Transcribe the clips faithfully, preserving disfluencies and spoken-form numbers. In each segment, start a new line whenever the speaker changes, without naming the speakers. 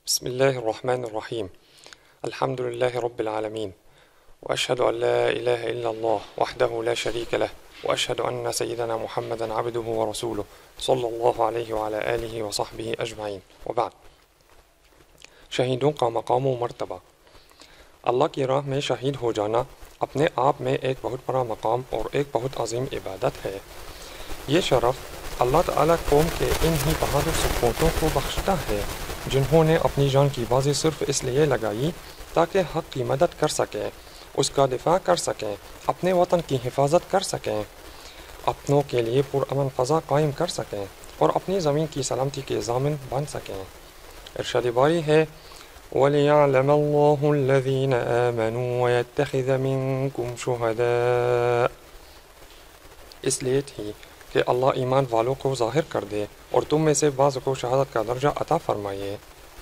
بسم الله الرحمن الرحيم. الحمد لله رب العالمين، وأشهد أن لا إله إلا الله وحده لا شريك له، وأشهد أن سيدنا محمدا عبده ورسوله صلى الله عليه وعلى آله وصحبه أجمعين، وبعد۔ شہیدوں کا مقام و مرتبہ۔ اللہ کی راہ میں شہید ہو جانا اپنے آپ میں ایک بہت بڑا مقام اور ایک بہت عظیم عبادت ہے۔ یہ شرف اللہ تعالیٰ قوم کے ان ہی بہادر سپوتوں کو بخشتا ہے جنہوں نے اپنی جان کی بازی صرف اس لیے لگائی تاکہ حق کی مدد کر سکیں، اس کا دفاع کر سکیں، اپنے وطن کی حفاظت کر سکیں، اپنوں کے لیے پرامن فضا قائم کر سکیں اور اپنی زمین کی سلامتی کے ضامن بن سکیں۔ ارشاد باری ہے وَلِيَعْلَمَ اللَّهُ الَّذِينَ آمَنُوا وَيَتَّخِذَ مِنكُمْ شُهَدَاءَ، اس لیے تھی کہ اللہ ایمان والوں کو ظاہر کر دے اور تم میں سے بعض کو شہادت کا درجہ عطا فرمائے۔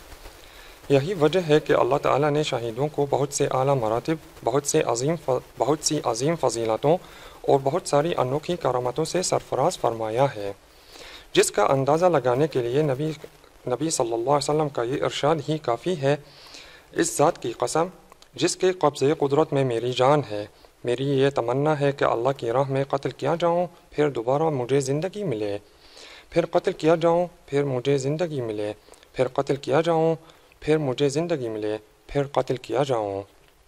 یہی وجہ ہے کہ اللہ تعالیٰ نے شہیدوں کو بہت سے اعلیٰ مراتب، بہت سے عظیم بہت سی عظیم فضیلتوں اور بہت ساری انوکھی کرامتوں سے سرفراز فرمایا ہے، جس کا اندازہ لگانے کے لیے نبی نبی صلی اللہ علیہ وسلم کا یہ ارشاد ہی کافی ہے۔ اس ذات کی قسم جس کے قبضے قدرت میں میری جان ہے، میری یہ تمنا ہے کہ اللہ کی راہ میں قتل کیا جاؤں، پھر دوبارہ مجھے زندگی ملے، پھر قتل کیا جاؤں، پھر مجھے زندگی ملے، پھر قتل کیا جاؤں، پھر مجھے زندگی ملے، پھر قتل کیا جاؤں۔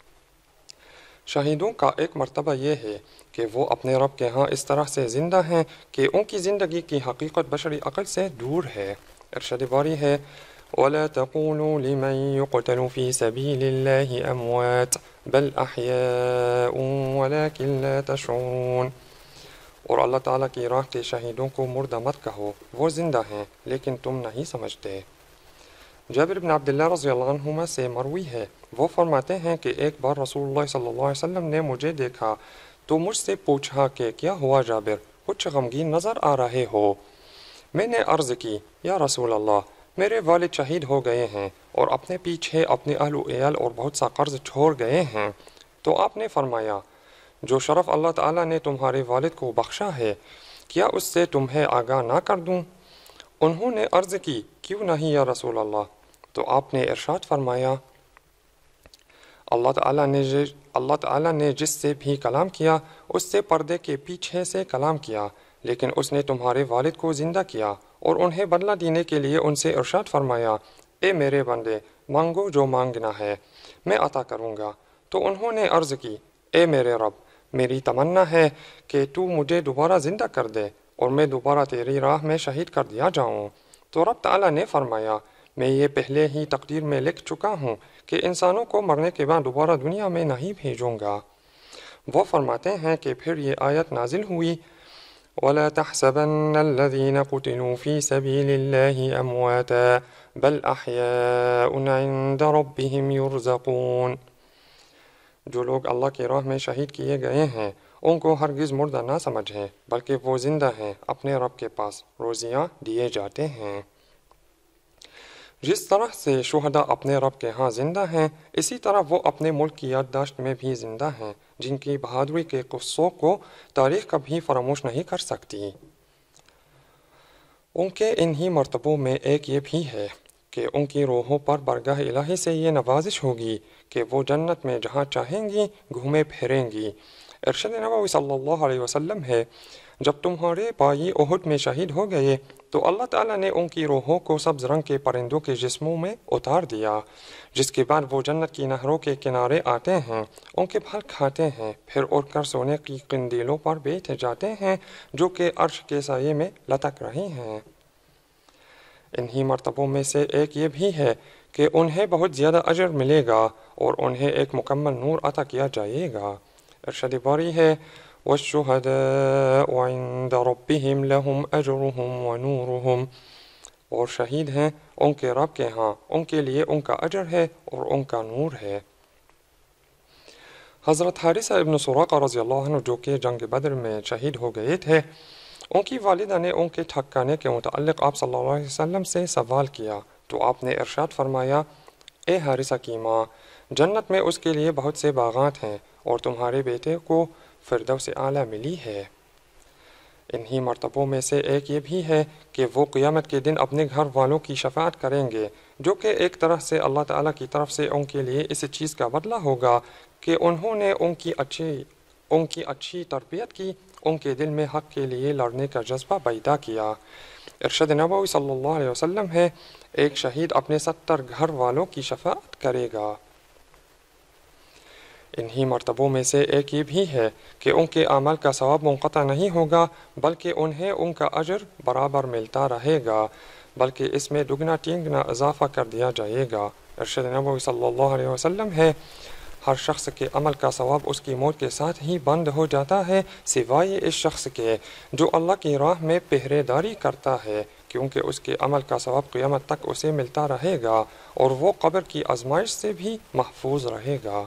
شہیدوں کا ایک مرتبہ یہ ہے کہ وہ اپنے رب کے ہاں اس طرح سے زندہ ہیں کہ ان کی زندگی کی حقیقت بشری عقل سے دور ہے۔ ارشاد باری ہے وَلَا تَقُولُوا لِمَن يُقْتَلُ فِي سَبِيلِ اللَّهِ أَمْوَاتٌ بَلْ أَحْيَاءٌ وَلَكِنْ لَا تَشْعُرُونَ، اور اللہ تعالیٰ کی راہ کے شہیدوں کو مردہ مت کہو، وہ زندہ ہیں لیکن تم نہیں سمجھتے۔ جابر بن عبداللہ رضی اللہ عنہما سے مروی ہے، وہ فرماتے ہیں کہ ایک بار رسول اللہ صلی اللہ علیہ وسلم نے مجھے دیکھا تو مجھ سے پوچھا کہ کیا ہوا جابر، کچھ غمگین نظر آ رہے ہو؟ میں نے عرض کی یا رسول اللہ، میرے والد شہید ہو گئے ہیں اور اپنے پیچھے اپنے اہل و عیال اور بہت سا قرض چھوڑ گئے ہیں۔ تو آپ نے فرمایا جو شرف اللہ تعالیٰ نے تمہارے والد کو بخشا ہے، کیا اس سے تمہیں آگاہ نہ کر دوں؟ انہوں نے عرض کی کیوں نہیں یا رسول اللہ؟ تو آپ نے ارشاد فرمایا اللہ تعالیٰ نے اللہ تعالیٰ نے جس سے بھی کلام کیا اس سے پردے کے پیچھے سے کلام کیا، لیکن اس نے تمہارے والد کو زندہ کیا اور انہیں بدلہ دینے کے لیے ان سے ارشاد فرمایا اے میرے بندے، مانگو جو مانگنا ہے میں عطا کروں گا۔ تو انہوں نے عرض کی اے میرے رب، میری تمنا ہے کہ تو مجھے دوبارہ زندہ کر دے اور میں دوبارہ تیری راہ میں شہید کر دیا جاؤں۔ تو رب تعالیٰ نے فرمایا میں یہ پہلے ہی تقدیر میں لکھ چکا ہوں کہ انسانوں کو مرنے کے بعد دوبارہ دنیا میں نہیں بھیجوں گا۔ وہ فرماتے ہیں کہ پھر یہ آیت نازل ہوئی وَلَا تَحْسَبَنَّ الَّذِينَ قُتِلُوا فِي سَبِيلِ اللَّهِ أَمْوَاتًا بَلْ أَحْيَاءٌ عِندَ رَبِّهِمْ يُرْزَقُونَ، جو لوگ اللہ کی راہ میں شہید کیے گئے ہیں ان کو ہرگز مردہ نہ سمجھیں، بلکہ وہ زندہ ہیں، اپنے رب کے پاس روزیاں دیے جاتے ہیں۔ جس طرح سے شہداء اپنے رب کے ہاں زندہ ہیں، اسی طرح وہ اپنے ملک کی یادداشت میں بھی زندہ ہیں، جن کی بہادری کے قصوں کو تاریخ کبھی فراموش نہیں کر سکتی۔ ان کے انہی مرتبوں میں ایک یہ بھی ہے کہ ان کی روحوں پر بارگاہ الہی سے یہ نوازش ہوگی کہ وہ جنت میں جہاں چاہیں گی گھومے پھریں گی۔ ارشاد نبوی صلی اللہ علیہ وسلم ہے جب تمہارے بھائی احد میں شہید ہو گئے تو اللہ تعالیٰ نے ان کی روحوں کو سبز رنگ کے پرندوں کے جسموں میں اتار دیا، جس کے بعد وہ جنت کی نہروں کے کنارے آتے ہیں، ان کے پھل کھاتے ہیں، پھر اڑ کر سونے کی قندیلوں پر بیٹھ جاتے ہیں جو کہ عرش کے سائے میں لٹک رہی ہیں۔ انہی مرتبوں میں سے ایک یہ بھی ہے کہ انہیں بہت زیادہ اجر ملے گا اور انہیں ایک مکمل نور عطا کیا جائے گا۔ ارشاد باری ہے وَالشُّهَدَاءُ عِندَ رَبِّهِمْ لَهُمْ أَجْرُهُمْ وَنُورُهُمْ، اور شہید ہیں ان کے رب کے ہاں، ان کے لیے ان کا اجر ہے اور ان کا نور ہے۔ حضرت حارثہ ابن سراقہ رضی اللہ عنہ جو کہ جنگ بدر میں شہید ہو گئے تھے، ان کی والدہ نے ان کے ٹھکانے کے متعلق آپ صلی اللہ علیہ وسلم سے سوال کیا تو آپ نے ارشاد فرمایا اے حارثہ کی ماں، جنت میں اس کے لیے بہت سے باغات ہیں اور تمہارے بیٹے کو فردوس اعلیٰ ملی ہے۔ انہی مرتبوں میں سے ایک یہ بھی ہے کہ وہ قیامت کے دن اپنے گھر والوں کی شفاعت کریں گے، جو کہ ایک طرح سے اللہ تعالیٰ کی طرف سے ان کے لیے اس چیز کا بدلہ ہوگا کہ انہوں نے ان کی اچھی ان کی اچھی تربیت کی، ان کے دل میں حق کے لیے لڑنے کا جذبہ پیدا کیا۔ ارشاد نبوی صلی اللہ علیہ وسلم ہے، ایک شہید اپنے ستر گھر والوں کی شفاعت کرے گا۔ انہی مرتبوں میں سے ایک یہ بھی ہے کہ ان کے اعمال کا ثواب منقطع نہیں ہوگا، بلکہ انہیں ان کا اجر برابر ملتا رہے گا، بلکہ اس میں دگنا تینگنا اضافہ کر دیا جائے گا۔ ارشاد نبوی صلی اللہ علیہ وسلم ہے، ہر شخص کے عمل کا ثواب اس کی موت کے ساتھ ہی بند ہو جاتا ہے، سوائے اس شخص کے جو اللہ کی راہ میں پہرے داری کرتا ہے، کیونکہ اس کے عمل کا ثواب قیامت تک اسے ملتا رہے گا اور وہ قبر کی آزمائش سے بھی محفوظ رہے گا۔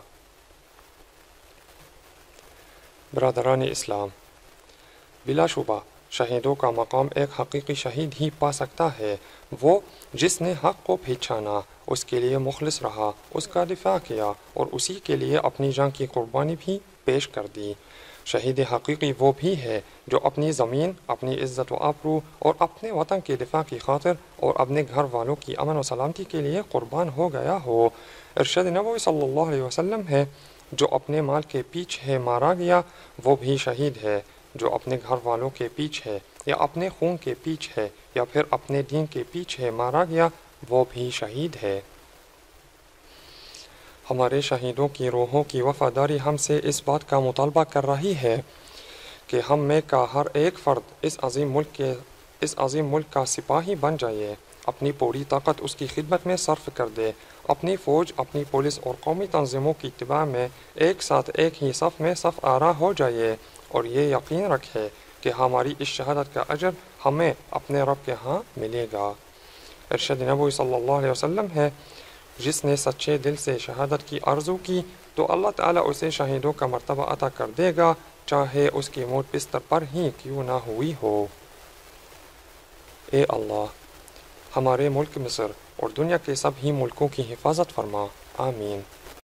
برادران اسلام، بلا شبہ شہیدوں کا مقام ایک حقیقی شہید ہی پا سکتا ہے، وہ جس نے حق کو پہچانا، اس کے لیے مخلص رہا، اس کا دفاع کیا اور اسی کے لیے اپنی جان کی قربانی بھی پیش کر دی۔ شہید حقیقی وہ بھی ہے جو اپنی زمین، اپنی عزت و آبرو اور اپنے وطن کے دفاع کی خاطر اور اپنے گھر والوں کی امن و سلامتی کے لیے قربان ہو گیا ہو۔ ارشاد نبوی صلی اللہ علیہ وسلم ہے، جو اپنے مال کے پیچھے مارا گیا وہ بھی شہید ہے، جو اپنے گھر والوں کے پیچھے یا اپنے خون کے پیچھے یا پھر اپنے دین کے پیچھے مارا گیا وہ بھی شہید ہے۔ ہمارے شہیدوں کی روحوں کی وفاداری ہم سے اس بات کا مطالبہ کر رہی ہے کہ ہم میں کا ہر ایک فرد اس عظیم ملک کے اس عظیم ملک کا سپاہی بن جائے، اپنی پوری طاقت اس کی خدمت میں صرف کر دے، اپنی فوج، اپنی پولیس اور قومی تنظیموں کی اتباع میں ایک ساتھ ایک ہی صف میں صف آرا ہو جائے اور یہ یقین رکھے کہ ہماری اس شہادت کا اجر ہمیں اپنے رب کے ہاں ملے گا۔ ارشاد نبوی صلی اللہ علیہ وسلم ہے، جس نے سچے دل سے شہادت کی آرزو کی تو اللہ تعالیٰ اسے شہیدوں کا مرتبہ عطا کر دے گا، چاہے اس کی موت بستر پر ہی کیوں نہ ہوئی ہو۔ اے اللہ، ہمارے ملک مصر اور دنیا کے سب ہی ملکوں کی حفاظت فرما، آمین۔